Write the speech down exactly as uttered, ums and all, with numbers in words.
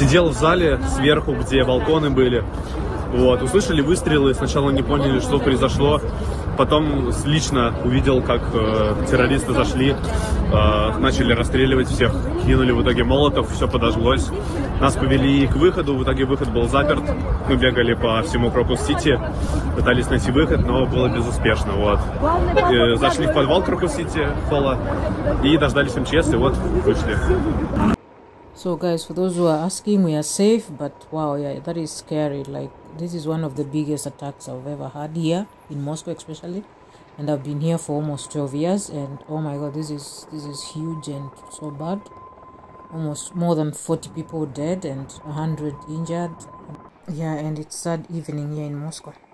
Сидел в зале сверху, где балконы были. Вот, услышали выстрелы, сначала не поняли, что произошло. Потом лично увидел, как э, террористы зашли, э, начали расстреливать всех, кинули в итоге молотов, все подожглось. Нас повели к выходу, в итоге выход был заперт. Мы бегали по всему Крокус-Сити, пытались найти выход, но было безуспешно. Вот. Э, зашли в подвал Крокус-Сити, холла, и дождались эм че эс, и вот вышли. So guys, for those who are asking, we are safe, but wow, yeah, that is scary. Like, this is one of the biggest attacks I've ever had here in Moscow, especially, and I've been here for almost twelve years. And oh my god, this is this is huge and so bad. Almost more than forty people dead and a hundred injured. Yeah, and it's sad evening here in Moscow.